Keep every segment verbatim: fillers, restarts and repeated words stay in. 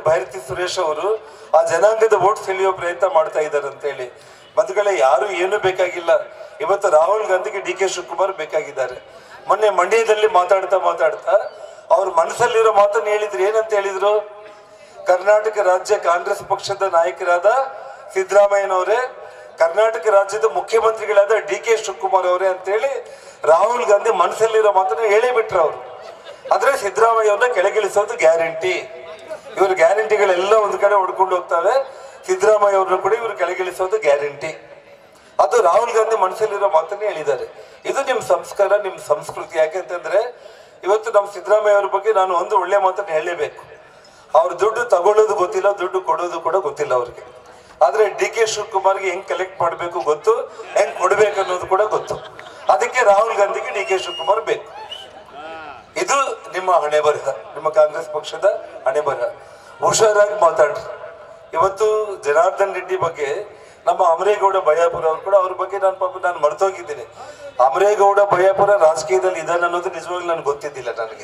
ಭೈರತಿ ಸುರೇಶ್ ಅವರು ಆ ಜನಾಂಗದ ವೋಟ್ ಸೆಳೆಯುವ ಪ್ರಯತ್ನ ಮಾಡ್ತಾ ಇದ್ದಾರೆ ಅಂತ ಹೇಳಿ. ಬಂಧುಗಳೇ, ಯಾರು ಏನು ಬೇಕಾಗಿಲ್ಲ. ಇವತ್ತು ರಾಹುಲ್ ಗಾಂಧಿಗೆ ಡಿ ಕೆ ಶಿವಕುಮಾರ್ ಬೇಕಾಗಿದ್ದಾರೆ. ಮೊನ್ನೆ ಮಂಡ್ಯದಲ್ಲಿ ಮಾತಾಡ್ತಾ ಮಾತಾಡ್ತಾ ಅವ್ರ ಮನಸ್ಸಲ್ಲಿರೋ ಮಾತನ್ನು ಹೇಳಿದ್ರು. ಏನಂತ ಹೇಳಿದ್ರು? ಕರ್ನಾಟಕ ರಾಜ್ಯ ಕಾಂಗ್ರೆಸ್ ಪಕ್ಷದ ನಾಯಕರಾದ ಸಿದ್ದರಾಮಯ್ಯನವರೇ, ಕರ್ನಾಟಕ ರಾಜ್ಯದ ಮುಖ್ಯಮಂತ್ರಿಗಳಾದ ಡಿ ಕೆ ಶಿವಕುಮಾರ್ ಅವರೇ ಅಂತೇಳಿ ರಾಹುಲ್ ಗಾಂಧಿ ಮನಸ್ಸಲ್ಲಿರೋ ಮಾತನ್ನ ಹೇಳೇ ಬಿಟ್ರು ಅವರು. ಆದ್ರೆ ಸಿದ್ದರಾಮಯ್ಯ ಅವ್ರನ್ನ ಕೆಳಗಿಳಿಸೋದು ಗ್ಯಾರಂಟಿ. ಇವ್ರ ಗ್ಯಾರಂಟಿಗಳೆಲ್ಲ ಒಂದು ಕಡೆ ಹೊಡ್ಕೊಂಡು ಹೋಗ್ತವೆ. ಸಿದ್ದರಾಮಯ್ಯ ಅವ್ರನ್ನ ಕೂಡ ಇವ್ರು ಕೆಳಗಿಳಿಸೋದು ಗ್ಯಾರಂಟಿ. ಅದು ರಾಹುಲ್ ಗಾಂಧಿ ಮನಸ್ಸಲ್ಲಿರೋ ಮಾತನ್ನ ಹೇಳಿದ್ದಾರೆ. ಇದು ನಿಮ್ ಸಂಸ್ಕಾರ, ನಿಮ್ ಸಂಸ್ಕೃತಿ. ಯಾಕೆಂತಂದ್ರೆ ಇವತ್ತು ನಮ್ಮ ಸಿದ್ದರಾಮಯ್ಯ ಅವ್ರ ಬಗ್ಗೆ ನಾನು ಒಂದು ಒಳ್ಳೆ ಮಾತನ್ನ ಹೇಳಲೇಬೇಕು. ಅವ್ರ ದುಡ್ಡು ತಗೊಳ್ಳೋದು ಗೊತ್ತಿಲ್ಲ, ದುಡ್ಡು ಕೊಡೋದು ಕೂಡ ಗೊತ್ತಿಲ್ಲ ಅವ್ರಿಗೆ. ಆದ್ರೆ ಡಿ ಕೆ ಶಿವಕುಮಾರ್ಗೆ ಹೆಂಗ್ ಕಲೆಕ್ಟ್ ಮಾಡಬೇಕು ಗೊತ್ತು, ಹೆಂಗ್ ಕೊಡ್ಬೇಕು ಅನ್ನೋದು ಕೂಡ ಗೊತ್ತು. ಅದಕ್ಕೆ ರಾಹುಲ್ ಗಾಂಧಿಗೆ ಡಿ ಕೆ ಶಿವಕುಮಾರ್ ಬೇಕು. ಇದು ನಿಮ್ಮ ಹಣೆ ಬರಹ, ನಿಮ್ಮ ಕಾಂಗ್ರೆಸ್ ಪಕ್ಷದ ಹಣೆ ಬರಹ. ಹುಷಾರಾಗಿ ಮಾತಾಡ್ರಿ. ಇವತ್ತು ಜನಾರ್ದನ್ ರೆಡ್ಡಿ ಬಗ್ಗೆ ನಮ್ಮ ಅಮರೇಗೌಡ ಬಯ್ಯಾಪುರ ಅವ್ರು ಕೂಡ ಅವ್ರ ಬಗ್ಗೆ ನಾನು ಪಾಪ ನಾನು ಮರ್ತೋಗಿದ್ದೀನಿ. ಅಮರೇಗೌಡ ಬಯ್ಯಾಪುರ ರಾಜಕೀಯದಲ್ಲಿ ಇದ್ದಾನೆ ಅನ್ನೋದು ನಿಜವಾಗ್ಲೂ ನನಗೆ ಗೊತ್ತಿದ್ದಿಲ್ಲ ನನಗೆ.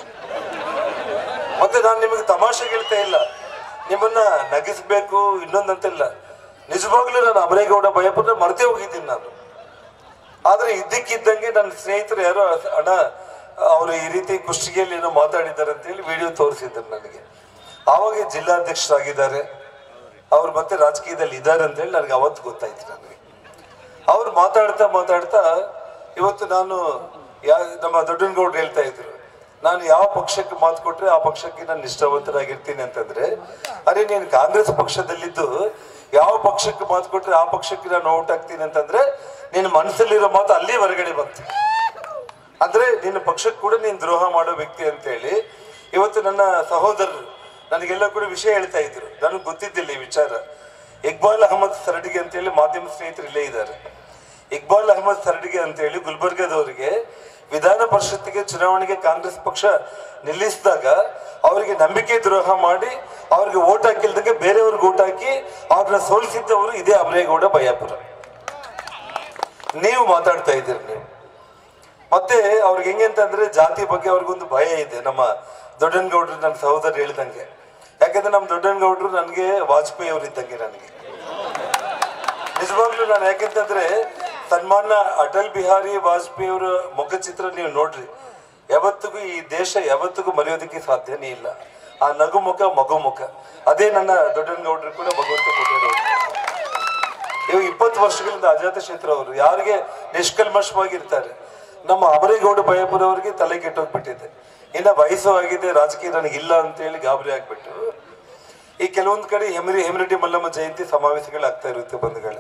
ಮತ್ತೆ ನಾನು ನಿಮಗೆ ತಮಾಷೆ ಹೇಳ್ತಾ ಇಲ್ಲ, ನಿಮ್ಮನ್ನ ನಗಿಸ್ಬೇಕು ಇನ್ನೊಂದಂತಿಲ್ಲ. ನಿಜವಾಗ್ಲೂ ನಾನು ಅಮರೇಗೌಡ ಬಯ್ಯಾಪುರ ಮರ್ತೇ ಹೋಗಿದ್ದೀನಿ ನಾನು. ಆದ್ರೆ ಇದ್ದಕ್ಕಿದ್ದಂಗೆ ನನ್ನ ಸ್ನೇಹಿತರು ಯಾರೋ ಅಣ್ಣ ಅವರು ಈ ರೀತಿ ಕುಷ್ಟಗಿಯಲ್ಲಿ ಏನೋ ಮಾತಾಡಿದ್ದಾರೆ ಅಂತ ಹೇಳಿ ವಿಡಿಯೋ ತೋರಿಸಿದ್ದಾರೆ ನನಗೆ. ಆವಾಗ ಜಿಲ್ಲಾಧ್ಯಕ್ಷರಾಗಿದ್ದಾರೆ ಅವ್ರು, ಮತ್ತೆ ರಾಜಕೀಯದಲ್ಲಿ ಇದ್ದಾರೆ ಅಂತ ಹೇಳಿ ನನಗೆ ಅವತ್ತು ಗೊತ್ತಾಯ್ತು ನನಗೆ. ಅವ್ರು ಮಾತಾಡ್ತಾ ಮಾತಾಡ್ತಾ ಇವತ್ತು ನಾನು ಯಾ ನಮ್ಮ ದೊಡ್ಡನಗೌಡ್ರು ಹೇಳ್ತಾ ಇದ್ರು, ನಾನು ಯಾವ ಪಕ್ಷಕ್ಕೆ ಮಾತು ಕೊಟ್ರೆ ಆ ಪಕ್ಷಕ್ಕೆ ನಾನು ನಿಷ್ಠಾವಂತರಾಗಿರ್ತೀನಿ ಅಂತಂದ್ರೆ, ಅರೆ ನೀನು ಕಾಂಗ್ರೆಸ್ ಪಕ್ಷದಲ್ಲಿದ್ದು ಯಾವ ಪಕ್ಷಕ್ಕೆ ಮಾತು ಕೊಟ್ರೆ ಆ ಪಕ್ಷಕ್ಕೆ ನಾನು ಓಟ್ ಹಾಕ್ತೀನಿ ಅಂತಂದ್ರೆ ನಿನ್ನ ಮನಸ್ಸಲ್ಲಿರೋ ಮಾತು ಅಲ್ಲಿ ಹೊರಗಡೆ ಬಂತು. ಅಂದ್ರೆ ನಿನ್ನ ಪಕ್ಷಕ್ಕೆ ಕೂಡ ನೀನು ದ್ರೋಹ ಮಾಡೋ ವ್ಯಕ್ತಿ ಅಂತ ಹೇಳಿ ಇವತ್ತು ನನ್ನ ಸಹೋದರರು ನನಗೆಲ್ಲ ಕೂಡ ವಿಷಯ ಹೇಳ್ತಾ ಇದ್ರು. ನನಗೆ ಗೊತ್ತಿದ್ದಿಲ್ಲ ಈ ವಿಚಾರ. ಇಕ್ಬಾಲ್ ಅಹಮದ್ ಸರಡಿಗೆ ಅಂತ ಹೇಳಿ ಮಾಧ್ಯಮ ಸ್ನೇಹಿತರು ಇಲ್ಲೇ ಇದ್ದಾರೆ. ಇಕ್ಬಾಲ್ ಅಹಮದ್ ಸರಡಿಗೆ ಅಂತ ಹೇಳಿ ಗುಲ್ಬರ್ಗದವರಿಗೆ ವಿಧಾನ ಪರಿಷತ್ತಿಗೆ ಚುನಾವಣೆಗೆ ಕಾಂಗ್ರೆಸ್ ಪಕ್ಷ ನಿಲ್ಲಿಸಿದಾಗ ಅವರಿಗೆ ನಂಬಿಕೆ ದ್ರೋಹ ಮಾಡಿ ಅವ್ರಿಗೆ ಓಟ್ ಹಾಕಿಲ್ದಂಗೆ ಬೇರೆಯವ್ರಿಗೆ ಓಟ್ ಹಾಕಿ ಅವ್ರನ್ನ ಸೋಲಿಸಿದ್ದವರು ಇದೇ ಅಮರೇಗೌಡ ಬಯ್ಯಾಪುರ. ನೀವು ಮಾತಾಡ್ತಾ ಇದ್ದೀರಿ ನೀವು. ಮತ್ತೆ ಅವ್ರಿಗೆ ಹೆಂಗೆ ಅಂತಂದ್ರೆ ಜಾತಿ ಬಗ್ಗೆ ಅವ್ರಿಗೊಂದು ಭಯ ಇದೆ. ನಮ್ಮ ದೊಡ್ಡನಗೌಡ್ರು ನನ್ನ ಸಹೋದರ ಹೇಳ್ದಂಗೆ, ಯಾಕಂದ್ರೆ ನಮ್ಮ ದೊಡ್ಡನಗೌಡ್ರು ನನಗೆ ವಾಜಪೇಯಿ ಅವರು ಇದ್ದಂಗೆ ನನಗೆ ನಿಜವಾಗ್ಲೂ. ನಾನು ಯಾಕೆಂತಂದ್ರೆ ಸನ್ಮಾನ್ಯ ಅಟಲ್ ಬಿಹಾರಿ ವಾಜಪೇಯಿ ಅವರ ಮುಖಚಿತ್ರ ನೀವು ನೋಡ್ರಿ, ಯಾವತ್ತಿಗೂ ಈ ದೇಶ ಯಾವತ್ತಿಗೂ ಮರೆಯೋದಕ್ಕೆ ಸಾಧ್ಯನೇ ಇಲ್ಲ. ಆ ನಗು ಮುಖ ಮಗು ಮುಖ ಅದೇ ನನ್ನ ದೊಡ್ಡನಗೌಡ್ರು ಕೂಡ ಭಗವಂತ ಕೊಟ್ಟಿರೋರು. ಇವಾಗ ಇಪ್ಪತ್ತು ವರ್ಷಗಳಿಂದ ಅಜಾತ ಶತ್ರು ಅವರು ಯಾರಿಗೆ ನಿಷ್ಕಲ್ಮಶವಾಗಿರ್ತಾರೆ. ನಮ್ಮ ಅಮರೇಗೌಡ ಬಯ್ಯಾಪುರ ಅವರಿಗೆ ತಲೆ ಕೆಟ್ಟೋಗ್ಬಿಟ್ಟಿದೆ. ಇನ್ನ ವಯಸ್ಸು ಆಗಿದೆ, ರಾಜಕೀಯ ನನಗಿಲ್ಲ ಅಂತ ಹೇಳಿ ಗಾಬರಿ ಆಗ್ಬಿಟ್ಟು ಈ ಕೆಲವೊಂದು ಕಡೆ ಹೆಮರಿ ಹೆಮರಟಿ ಮಲ್ಲಮ್ಮ ಜಯಂತಿ ಸಮಾವೇಶಗಳಾಗ್ತಾ ಇರುತ್ತೆ ಬಂಧುಗಳೇ.